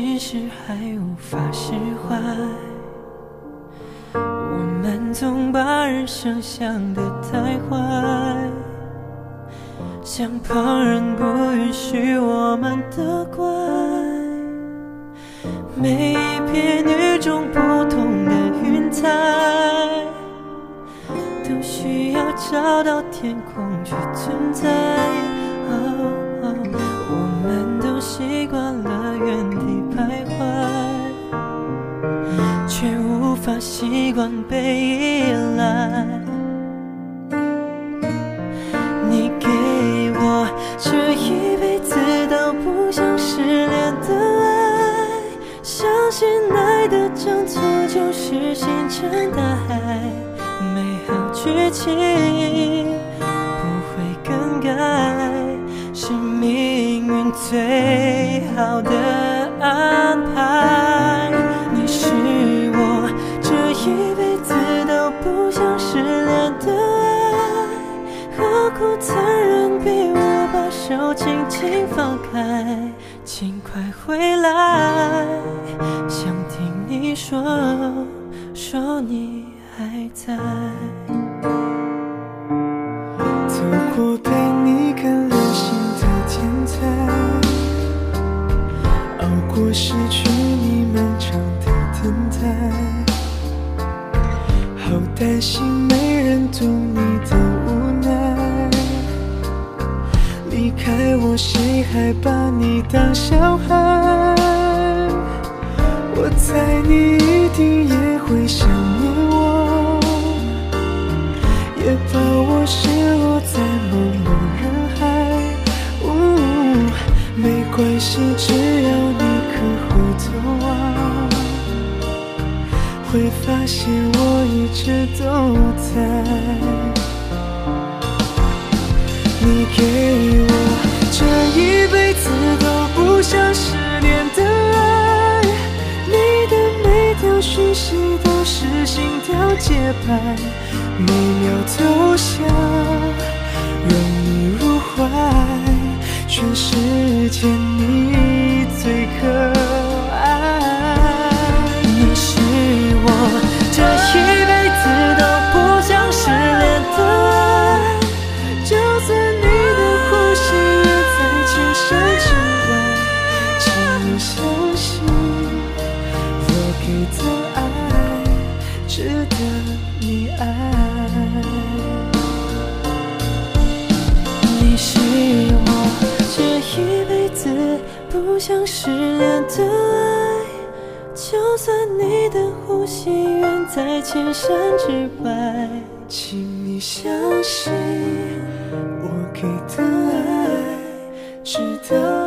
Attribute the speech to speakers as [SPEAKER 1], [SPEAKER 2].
[SPEAKER 1] 其实还无法释怀。我们总把人生想得太坏，像旁人不允许我们的怪。每一片与众不同的云彩，都需要找到天空去存在。我们都习惯了原地徘徊，却无法习惯被依赖。你给我这一辈子都不想失联的爱，相信爱的交错就是星辰大海，美好剧情不会更改，是命运最好的安排。你是我这一辈子都不想失联的爱，何苦残忍逼我把手轻轻放开？请快回来，想听你说你还在。
[SPEAKER 2] 走过陪你看流星的天台，熬过失去你漫长的等待，好担心没人懂你的无奈，离开我谁还把你当小孩？我猜你一定也会想念我，也把我失落在茫茫人海。没关系，只要你肯回头望，会发现我一直都在。你给我这一辈子都不想失联的爱，你的每条讯息都是心跳节拍，每秒都想让你入怀，全世界你最可爱。
[SPEAKER 1] 你是我这一辈子都不想失联的爱，就算你的呼吸远在千山之外，请你相信我给的爱值得你爱。你是我这一辈子不想失联的爱，就算你的呼吸远在千山之外，
[SPEAKER 2] 请你相信我给的爱值得